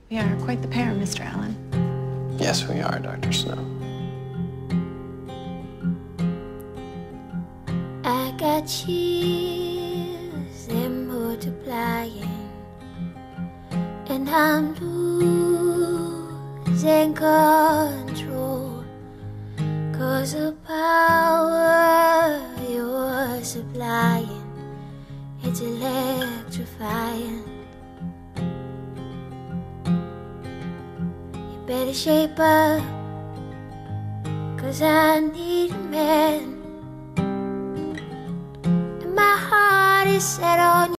We are quite the pair, Mr. Allen. Yes, we are, Dr. Snow. I got chills, they're multiplying, and I'm losing control, 'cause the power you're supplying, it's electrifying. You better shape up, 'cause I need a man. My heart is set on you.